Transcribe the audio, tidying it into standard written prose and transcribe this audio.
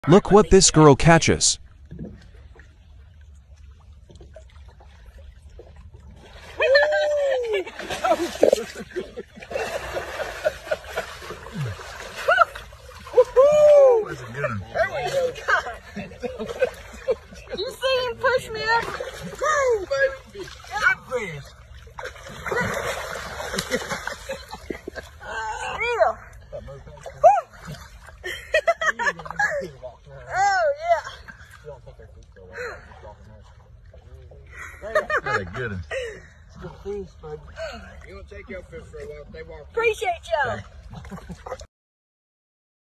Look what this girl catches. You see him push me up? Woo, baby. Good fish. Still. Oh, yeah. That's a good one. Good fish, baby. You want to take your fish for a while? They walk. Appreciate y'all.